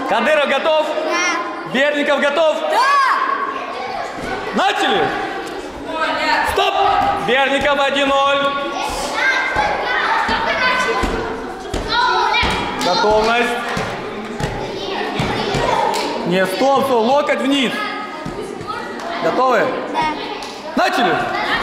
Кадыров готов? Да. Берников готов? Да. Начали! Стоп! Берников 1-0. Готовность. Нет, стоп, стоп, локоть вниз. Готовы? Да. Начали!